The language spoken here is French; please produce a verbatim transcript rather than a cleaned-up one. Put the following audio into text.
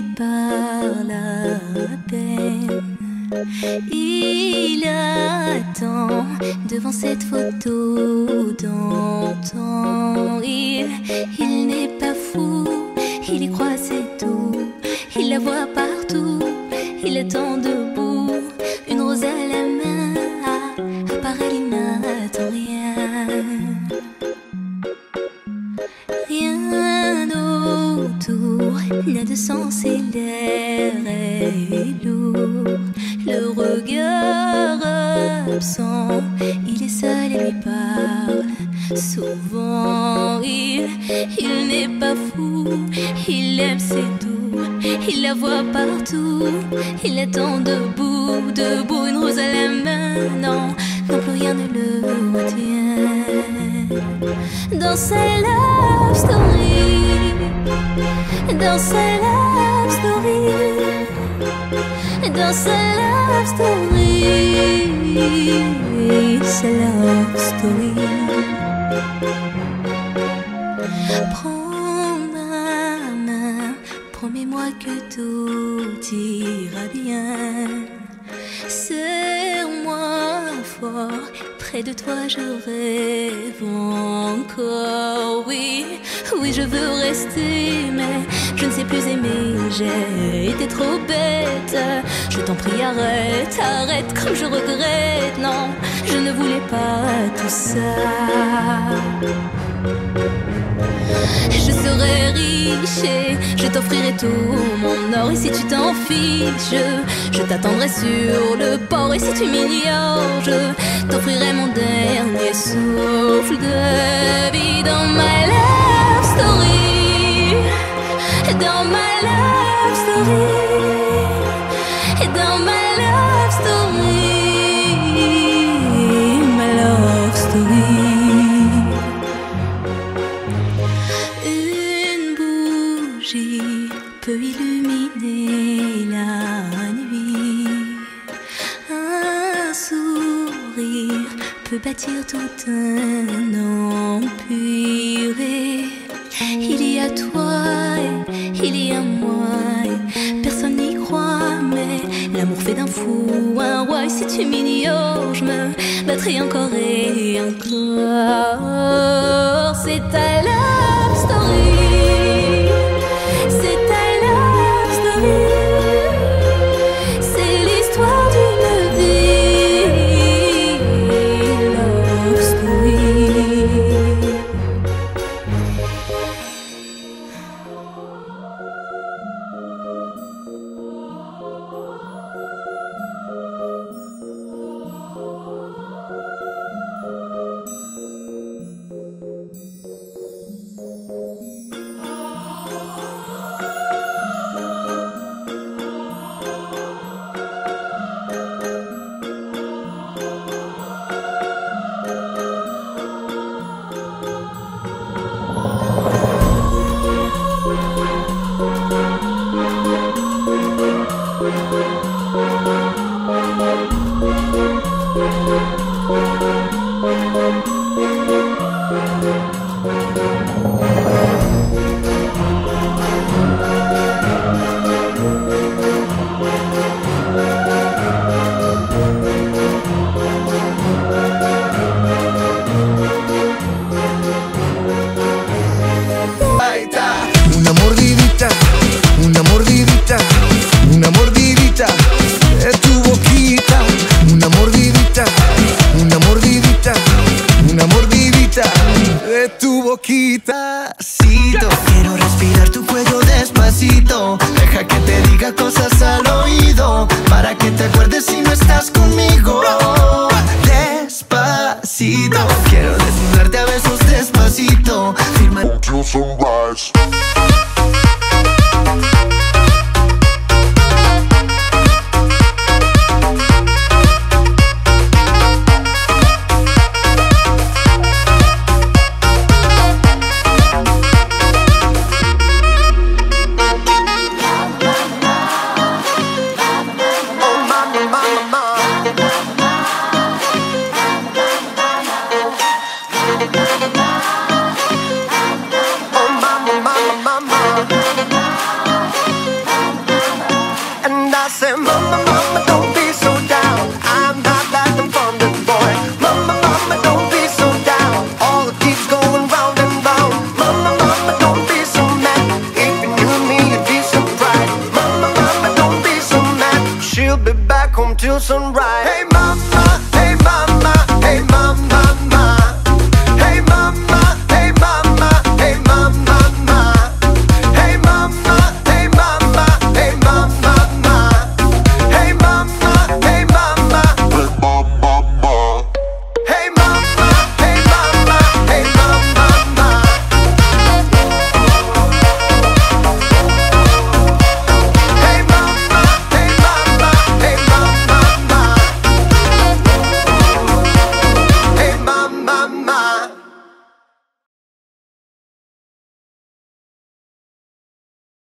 parle à peine. Il attend devant cette photo d'antan. Il, il n'est pas fou, il y croit, c'est tout. Il la voit partout, il attend debout, une rose à la main. À, à part elle, il n'attend rien. Rien autour n'a de sens et l'air est lourd. Le regard absent, il est seul et lui parle. Souvent il, il n'est pas fou, il aime, c'est tout. Il la voit partout, il attend debout, debout, une rose à la main. Non, non plus rien ne le retient. Dans sa love story, dans sa love story, dans sa love story, sa love story. Prends ma main, promets-moi que tout ira bien. Serre-moi fort, près de toi je rêve encore. Oui, oui je veux rester, mais je ne sais plus aimer. J'ai été trop bête. Je t'en prie arrête, arrête comme je regrette. Non, je ne voulais pas tout ça. Je serai riche et je t'offrirai tout mon or. Et si tu t'en fiches, je, je t'attendrai sur le port. Et si tu m'ignores, je t'offrirai mon dernier souffle de vie. Dans ma love story, dans ma love story, dans ma love story, ma love story. Peut illuminer la nuit. Un sourire peut bâtir tout un empire. Et il y a toi et il y a moi et personne n'y croit, mais l'amour fait d'un fou un roi. Et si tu m'ignores, je me battrai encore et encore. C'est ta love story. C'est l'histoire d'une vie, love story. Una mordidita, una mordidita, una mordidita de tu boquita. Una mordidita, una mordidita, una mordidita de tu boquita. Quiero respirar tu cuello despacito. Deja que te diga cosas al oído, para que te acuerdes si no estás conmigo. Despacito, quiero desnudarte a besos despacito. Firma Until sunrise. oh mama, mama, mama. till sunrise. Hey, Ma.